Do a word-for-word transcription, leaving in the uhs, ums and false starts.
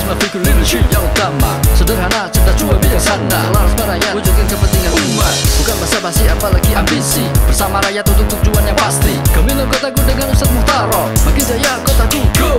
karisma figur leadership yang utama. Sederhana, cerdas, cuma bijaksana, selaras merayat, wujudkan kepentingan umat. Bukan basa-basi apalagi ambisi, bersama rakyat untuk tujuan yang pasti. Gemilang kotaku dengan Ustadz Muhtaro, makin jaya kotaku go.